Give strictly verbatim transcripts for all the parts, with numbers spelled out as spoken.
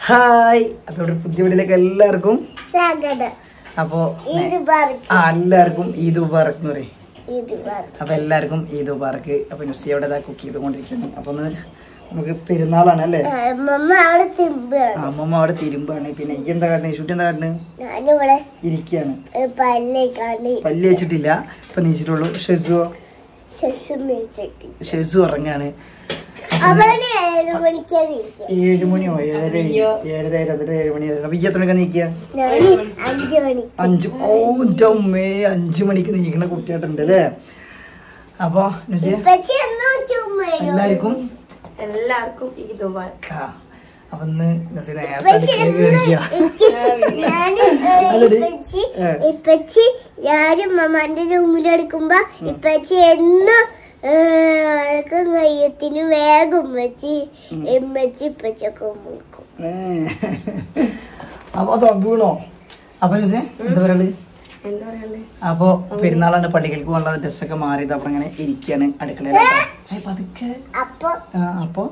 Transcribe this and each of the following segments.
Hi, അപ്പോൾ ഇവിടെ പുതിയ വീട്ടിലേക്ക് എല്ലാവർക്കും സ്വാഗതം. അപ്പോൾ ആ എല്ലാവർക്കും ഈദ് മുബാറക്ക് എന്ന് പറയും. അപ്പോൾ എല്ലാവർക്കും ഈദ് മുബാറക്ക്. അപ്പോൾ നുസി അവിടെ കുക്ക് ചെയ്തുകൊണ്ടിരിക്കുന്നു. അപ്പോൾ ഒന്ന് നമുക്ക് പെരുന്നാളാണ് അല്ലേ? അമ്മമ്മ അവിടെ തിരുമ്പാണ്. പിന്നെ ഈ എന്താ കാട്ടുന്നത്? ഷൂട്ട് എന്താ കാട്ടുന്നത്? ഇരിക്കുകയാണ്. പല്ല് വെച്ചിട്ടില്ല, ഇപ്പൊ നീച്ചിട്ടുള്ളൂ. ഷെസു ഷെസു ഉറങ്ങാണ്. ഏഴ് മണിയോ ഏഴര ഏഴര ഇരുപത്തിട്ട് ഏഴ് മണി വരെ. അപ്പൊ ഈ എത്ര മണിക്കാ നീക്കുക? അഞ്ചു. ഓ അമ്മേ, അഞ്ചു മണിക്ക് നീക്കണ കുട്ടിയായിട്ടുണ്ട് അല്ലേ? അപ്പൊ എല്ലാവർക്കും എല്ലാവർക്കും അപ്പൊ ഇന്ന് ഇപ്പച്ചി ഞാനും മമ്മാന്റെ റൂമിലെടുക്കുമ്പോ ഇപ്പച്ചി എന്നും കയ്യത്തിന് വേഗം വെച്ച് എമ്മച്ചി ഇപ്പച്ചൊക്കെ മുക്കും. അപ്പൊ അത് വീണോ? അപ്പൊ എന്താ പറയാ? അപ്പൊ പെരുന്നാളാണ്, പള്ളികൾക്ക് പോകാനുള്ള ഡ്രസ്സൊക്കെ മാറിയത്. അപ്പൊ അങ്ങനെ ഇരിക്കാണ് അടുക്കളയിൽ. അപ്പൊ അപ്പൊ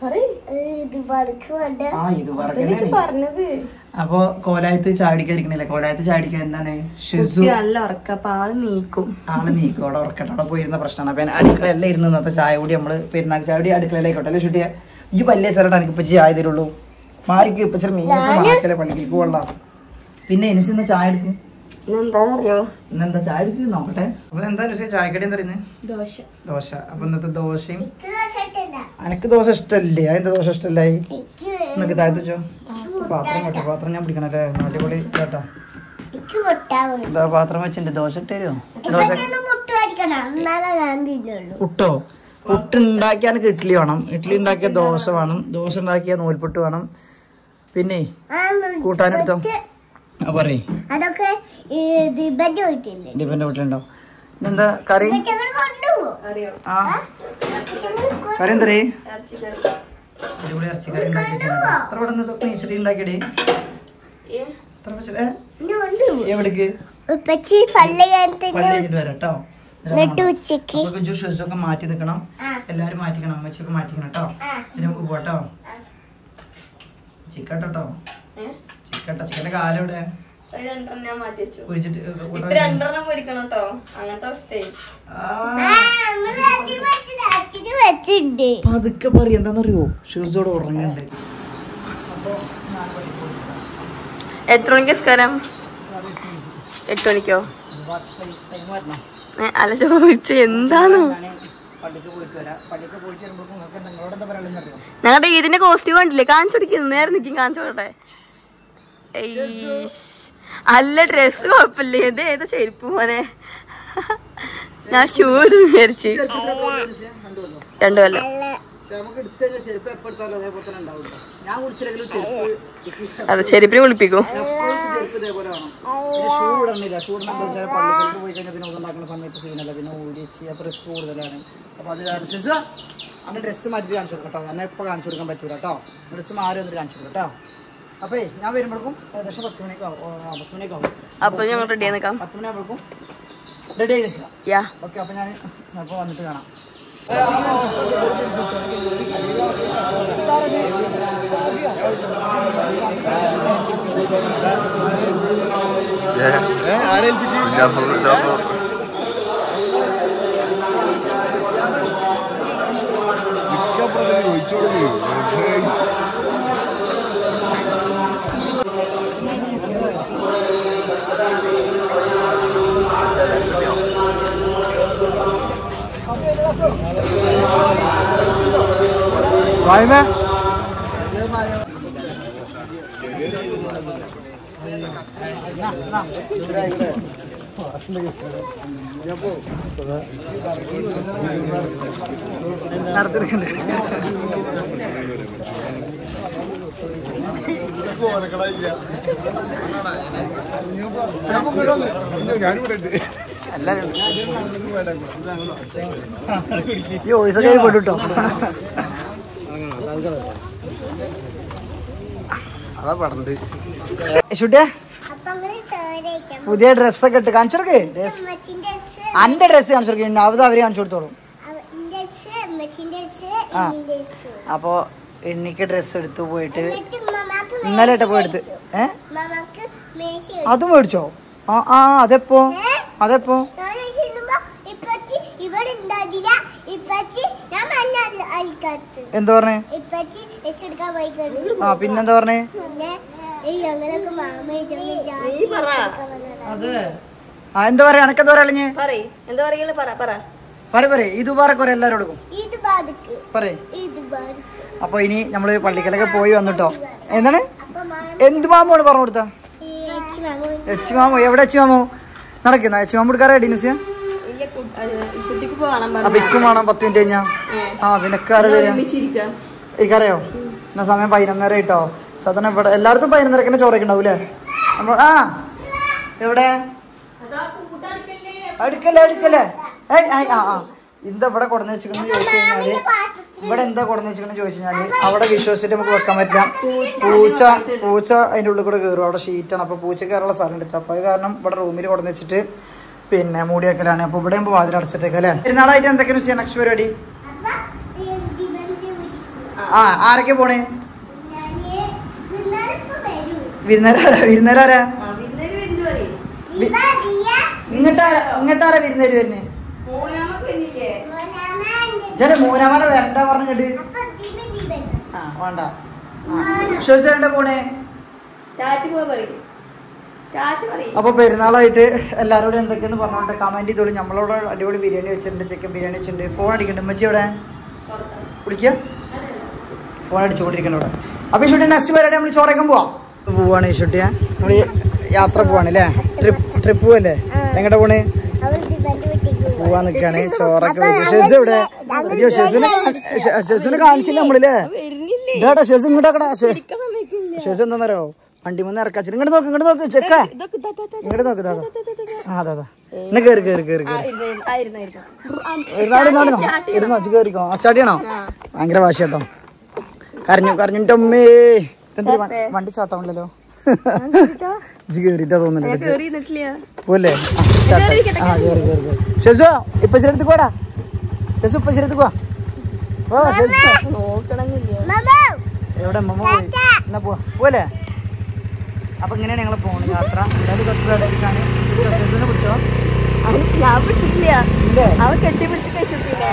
ചായ തരുള്ളൂ. മാറിക്ക് ഇപ്പൊ ചെറിയ മീനൊക്കെ പള്ളിക്ക് കൊള്ളാം. പിന്നെ എനിക്ക് ഇന്ന് ചായ എടുക്ക്. ഇന്നെന്താ ചായ എടുക്ക് നോക്കട്ടെ. അപ്പൊ എന്താ ചായക്കടി എന്താ പറയുന്നത്? ദോശ. ദോശ. അപ്പൊ ഇന്നത്തെ ദോശയും അനക്ക് ദോശ ഇഷ്ടല്ലേ? അതിന്റെ ദോശ ഇഷ്ടല്ലായി എന്നൊക്കെ താഴ്ത്തു വെച്ചോ. പാത്രം കേട്ടോ, പാത്രം ഞാൻ പിടിക്കണല്ലേ? അടിപൊളി കേട്ടാ. എന്താ പാത്രം വെച്ചിട്ട് ദോശ ഇട്ട് തരുമോ? പുട്ടോ? പുട്ട് ഉണ്ടാക്കിയാൽ ഇഡ്ഡലി വേണം, ഇഡ്ഡലി ഉണ്ടാക്കിയ ദോശ വേണം, ദോശ ഉണ്ടാക്കിയ നൂൽപുട്ട് വേണം. പിന്നെ കൂട്ടാനെടുത്തോ? ആ പറയേ. ഡിപ്പന്റെ വീട്ടിലുണ്ടോ? ഇതെന്താ കറി? ആ കറി എന്തരേ? അടിപൊളി ഇറച്ചിക്കറി ഉണ്ടാക്കി. എത്ര ഇവിടെ നിന്ന് ഇതൊക്കെ നീച്ചടി ഉണ്ടാക്കിയടേ? എവിടേക്ക്? പള്ളി കഴിഞ്ഞിട്ട് വരാം കേട്ടോ. ഷൂസൊക്കെ മാറ്റി നിക്കണം, എല്ലാരും മാറ്റിക്കണം, അമ്മച്ചൊക്കെ മാറ്റിക്കണം കേട്ടോ. പിന്നെ നമുക്ക് പോട്ടോ. ചിക്കട്ടോ ചിക്കട്ടോ ചിക്കന്റെ കാലം ഇവിടെ പതുക്കെ പറയും. എന്താന്നറിയോ? ഷൂസോട് ഉറങ്ങുന്നുണ്ട്. എത്ര മണിക്ക് സ്കാരം? എട്ട് മണിക്കോ? അല്ല ചോദിച്ച എന്താണോ? ഞങ്ങളുടെ ഇതിന്റെ കോസ്റ്റ്യൂം കണ്ടില്ലേ? കാണിച്ചു കൊടുക്കുന്നു. നേരെ നിൽക്കും, കാണിച്ചു കൊടുക്കട്ടെ. അല്ല ഡ്രസ് കുഴപ്പമില്ല. ഇത് ഏതാ ചെരുപ്പ് മോനെ? ഞാൻ ഷൂ വിചാരിച്ച്. രണ്ടു കൊല്ലം അതെ, ചെരുപ്പിന് കുളിപ്പിക്കും. ഡ്രസ്സ് മാറ്റി കാണിച്ചു കൊടുക്കട്ടോ. എന്നെ ഇപ്പൊ കാണിച്ചു കൊടുക്കാൻ പറ്റൂല കേട്ടോ. ഡ്രസ്സ് മാറി വന്നിട്ട് കാണിച്ചു കൊടുക്കട്ടോ. അപ്പേ ഞാൻ വരുമ്പോഴേക്കും ഏകദേശം പത്ത് മണിയൊക്കെ ആവും. പത്ത് മണിയൊക്കെ ആവും. അപ്പൊ ഞങ്ങൾ റെഡി ആയി നിൽക്കാം. പത്ത് മണിയാകുമ്പോഴേക്കും റെഡി ആയി നിൽക്കാം. ഓക്കെ. അപ്പൊ ഞാൻ അപ്പൊ വന്നിട്ട് കാണാം. Vay be. പോട്ടോ. അതാ പടണ്ട്. പുതിയ ഡ്രസ്സൊക്കെ ഇട്ട് കാണിച്ചു കൊടുക്ക്. ഡ്രസ് അന്റെ ഡ്രസ്സ് കാണിച്ചു കൊടുക്കും. അവത് അവര് കാണിച്ചു കൊടുത്തോളൂ. അപ്പൊ എണ്ണിക്ക് ഡ്രസ് എടുത്തു പോയിട്ട് ഇന്നലെ ഏട്ടാ പോയി എടുത്ത്. ഏ അതും മേടിച്ചോ? ആ ആ അതെപ്പോ അതെപ്പോ എന്താ പറഞ്ഞേ? ആ പിന്നെന്താ പറഞ്ഞേ? അതെ ആ എന്താ പറയാ? എനക്കെന്താ പറയാ? അളിഞ്ഞ് പറ പറ ഇത് പറ എല്ലാരോടും പറയേ. അപ്പൊ ഇനി നമ്മള് പള്ളിക്കലൊക്കെ പോയി വന്നിട്ടോ. എന്താണ് എന്ത് മാമോണ് പറഞ്ഞു കൊടുത്ത? എച്ച് മാമോ? എവിടെ എച്ച് മാമോ നടക്കുന്ന? എച്ച് മാമോ എടുക്കാറ ഡിനിസ്? അപ്പൊ ഇക്കും വേണം പത്ത് മിനിറ്റ് കഴിഞ്ഞാ. ആ പിന്നെക്കാര എനിക്കറിയോ? എന്നാ സമയം പതിനൊന്നര കേട്ടോ. സാധാരണ ഇവിടെ എല്ലായിടത്തും പതിനൊന്നരക്കന്നെ ചോറൊക്കെ ഉണ്ടാവൂലേ? നമ്മൾ ആ എവിടെ അടുക്കല്ലേ അടുക്കല്ലേ? ആ ആ എന്താ ഇവിടെ കൊടുന്ന് വെച്ചിരിക്കുന്നു ചോദിച്ചു കഴിഞ്ഞാല്, ഇവിടെ എന്താ കൊടുന്ന് വെച്ചിരിക്കുന്നു ചോദിച്ചു കഴിഞ്ഞാല് അവിടെ വിശ്വസിച്ചിട്ട് നമുക്ക് വെക്കാൻ പറ്റില്ല. പൂച്ച പൂച്ച അതിൻ്റെ ഉള്ളിൽ കൂടെ കയറും. അവിടെ ഷീറ്റാണ്. അപ്പോൾ പൂച്ച കയറുള്ള സ്ഥലം കിട്ടും. അപ്പോൾ അത് കാരണം ഇവിടെ റൂമിൽ കൊടുന്ന് വെച്ചിട്ട് പിന്നെ മൂടി വെക്കലാണ്. അപ്പോൾ ഇവിടെ ആകുമ്പോൾ വാതിൽ അടച്ചിട്ടേക്ക് അല്ലേ? പെരുന്നാളായിട്ട് എന്തൊക്കെയാണ് ചെയ്യാൻ നെക്സ്റ്റ് പരിപാടി? ആ ആരൊക്കെ പോണേ? വിരുന്നേരാരാ? വിരുന്നേരാരാ? ഇങ്ങോട്ടാരാ ഇങ്ങോട്ടാരാ വിരുന്നേര് വരുന്നേ? ചില മൂന്നാമനെ വരണ്ട പറഞ്ഞിട്ട് ആ വേണ്ട. വിശ്വസിച്ച പോണേ? അപ്പൊ പെരുന്നാളായിട്ട് എല്ലാവരോടും എന്തൊക്കെയെന്ന് പറഞ്ഞോട്ടെ കമന്റ് ചെയ്തോളൂ. നമ്മളോട് അടിപൊളി ബിരിയാണി വെച്ചിട്ടുണ്ട്, ചിക്കൻ ബിരിയാണി വെച്ചിട്ടുണ്ട്. ഫോൺ അടിക്കണ്ട ഉമ്മച്ചി ഇവിടെ വിളിക്കുക. ഫോൺ അടിച്ചുകൊണ്ടിരിക്കണ ഇവിടെ. അപ്പൊ ഈ ഷൂട്ടി നെക്സ്റ്റ് പരിപാടി നമ്മൾ ചോറയ്ക്കാൻ പോവാം പോവാണ്. ഈ ഷൂട്ടിയാ നമ്മള് യാത്ര പോവാണ് അല്ലേ? ട്രിപ്പ് ട്രിപ്പ് പോവല്ലേ? എങ്ങോട്ടാ പോണേ? പോവാൻ നിക്കാണ്. ചോറൊക്കെ ഷെസ് ഇവിടെ ഷെസിനെ കാണിച്ചില്ല നമ്മളില്ലേ? ഇതാടാ ഷെസ് ഇങ്ങോട്ടാക്കടാ. ഷെസ് എന്താന്നറിയോ? വണ്ടി മുന്നേ ഇറക്കാച്ചിട്ട് ഇങ്ങോട്ട് നോക്ക് ഇങ്ങോട്ട് നോക്ക് ചെക്ക ഇങ്ങോട്ട് നോക്ക്. ദാദാ ആ ദാദാ എന്നാ കേറി കേറി കേറി കേറി ഇരുന്നോ കേറിക്കോ. സ്റ്റാർട്ട് ചെയ്യണോ? ഭയങ്കര വാശി കേട്ടോ. കരഞ്ഞു കരഞ്ഞിട്ട് അമ്മേ വണ്ടി സ്റ്റാർട്ടാവണല്ലോ. കേറിട്ടാ തോന്നുന്നുണ്ട് പോലെ. ആ കേറി കേറി കേറി. ഷെസു ഇപ്പൊ ശരിയെടുത്ത് പോടാ. ഷെസു ഇപ്പൊ ശരിയെടുത്ത് പോവാ. ഓ ഷെസു എവിടെ മമ്മ പോയി? എന്നാ പോവാ പോലെ. അപ്പൊ ഇങ്ങനെയാണ് ഞങ്ങൾ പോകുന്നത് യാത്ര. എല്ലാവരും തൊട്ടുകാണ് പിടിച്ചോ? ഞാൻ പിടിച്ചിട്ടില്ല. അവൻ കെട്ടി പിടിച്ച് കഴിച്ചിട്ടില്ല.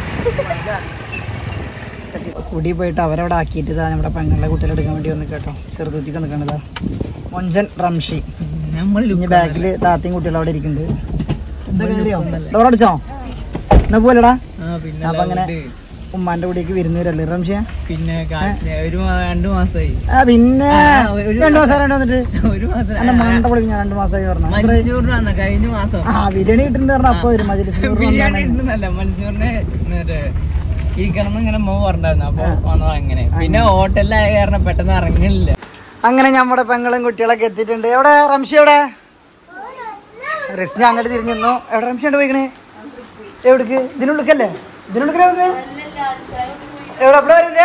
കുടി പോയിട്ട് അവരവിടെ ആക്കിയിട്ട് ഇതാ നമ്മുടെ പെങ്ങളുടെ കുട്ടികളെടുക്കാൻ വേണ്ടി വന്ന് കേട്ടോ. ചെറുതുത്തിക്ക് നിൽക്കണതാ മൊഞ്ചൻ റംഷി. ഇനി ബാക്കില് താത്തയും കുട്ടികളും അവിടെ ഇരിക്കുന്നുണ്ട്. ഡോറടിച്ചോ? എന്നാ പോലെടാ. അപ്പൊ അങ്ങനെ ഉമ്മാന്റെ കൂടിയൊക്കെ വരുന്നവരല്ലേ റംഷിയ? പിന്നെ രണ്ടു മാസമായി. ആ പിന്നെ രണ്ടു മാസം രണ്ട് വന്നിട്ട് ഒരു മാസം മണ്ട പൊളിക്കും. ഞാൻ രണ്ടു മാസമായി പറഞ്ഞു. കഴിഞ്ഞ മാസം ആ ബിരിയാണി കിട്ടുന്നുണ്ട് പറഞ്ഞ അപ്പൊ വരും ഇരിക്കണം പറഞ്ഞായിരുന്നു. അപ്പൊ വന്നത് അങ്ങനെ. പിന്നെ ഹോട്ടലിലായ കാരണം പെട്ടെന്ന് ഇറങ്ങണില്ല. അങ്ങനെ നമ്മുടെ പെങ്ങളും കുട്ടികളൊക്കെ എത്തിയിട്ടുണ്ട്. എവിടെ റംഷി? എവിടെ റിസ്ന? അങ്ങോട്ട് തിരിഞ്ഞു നിന്നു. എവിടെ റംഷി ഉണ്ട് പോയിക്കണേ? എവിടേക്ക്? ഇതിനുള്ളിക്കല്ലേ? ഇതിനുള്ളിക്കല്ലേ? എവിടെ ഇവിടെ ആരുമില്ല?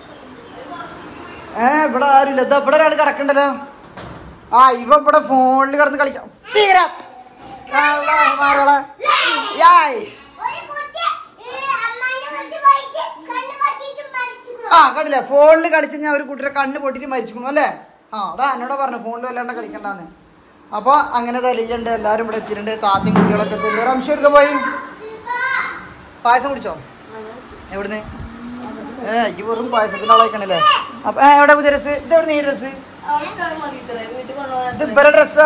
ഏ ഇവിടെ ആരുമില്ല. ഇതാ ഇവിടെ ഒരാൾ കിടക്കണ്ടല്ലോ. ആ ഇവ ഇവിടെ ഫോണിൽ കിടന്ന് കളിക്കാം. തീരാ ആ കണ്ടില്ലേ? ഫോണിൽ കളിച്ച് ഞാൻ ഒരു കുട്ടിയുടെ കണ്ണ് പൊട്ടിട്ട് മരിച്ചിരിക്കുന്നു അല്ലേ? ആ അവിടെ എന്നോട് പറഞ്ഞു ഫോണിൽ വല്ലാണ്ട് കളിക്കണ്ടെന്ന്. അപ്പൊ അങ്ങനെ തലിയുണ്ട്. എല്ലാരും ഇവിടെ എത്തിയിട്ടുണ്ട്. താത്തയും കുട്ടികളൊക്കെ എത്തിയിട്ടുണ്ട്. റംഷി എടുക്കാൻ പോയി. പായസം കുടിച്ചോ? എവിടുന്ന്? ഏ ഈ വെറും പായസത്തിന്റെ ആളായിക്കണല്ലേ? അപ്പൊ എവിടെ പുതിയ ഡ്രസ്? ഇത് എവിടെ? ഈ ഡ്രസ് ഇത് ഇവരെ ഡ്രസ്സാ?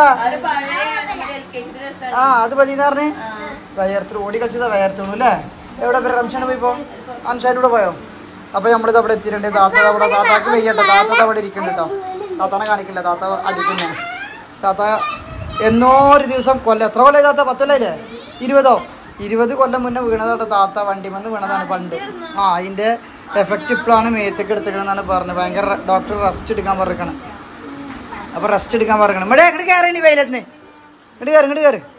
ആ അത് മതിന്ന് പറഞ്ഞ് വയർത്ത് ഓടി കളിച്ചതാ. വയർത്തുള്ളൂ അല്ലേ? എവിടെ റംഷാണ് പോയിപ്പോ? അൻഷാൻ്റെ കൂടെ പോയോ? അപ്പൊ നമ്മളിത് അവിടെ എത്തിയിട്ടുണ്ട്. താത്ത അവിടെ താത്താക്ക് വയ്യട്ടോ. താത്ത അവിടെ ഇരിക്കുന്നുണ്ട് കേട്ടോ. താത്താനെ കാണിക്കില്ല. താത്ത അടിക്കുന്നേ. താത്ത എന്നോ ഒരു ദിവസം കൊല്ലം എത്ര കൊല്ലം താത്ത? പത്തല്ലേ? ഇരുപതോ? ഇരുപത് കൊല്ലം മുന്നേ വീണതാട്ടോ താത്ത. വണ്ടി വന്ന് വീണതാണ് പണ്ട്. ആ അതിന്റെ എഫക്റ്റ് ഇപ്പോഴാണ് മേത്തേക്ക് എടുത്തേക്കണെന്നാണ് പറഞ്ഞത്. ഭയങ്കര ഡോക്ടർ റെസ്റ്റ് എടുക്കാൻ പറഞ്ഞിരിക്കണം. അപ്പൊ റെസ്റ്റ് എടുക്കാൻ പറഞ്ഞിരിക്കണം. ഇവിടെ ഇങ്ങോട്ട് കയറി വെയിലെത്തുന്നേ. ഇങ്ങോട്ട് കയറി ഇങ്ങോട്ട് കയറി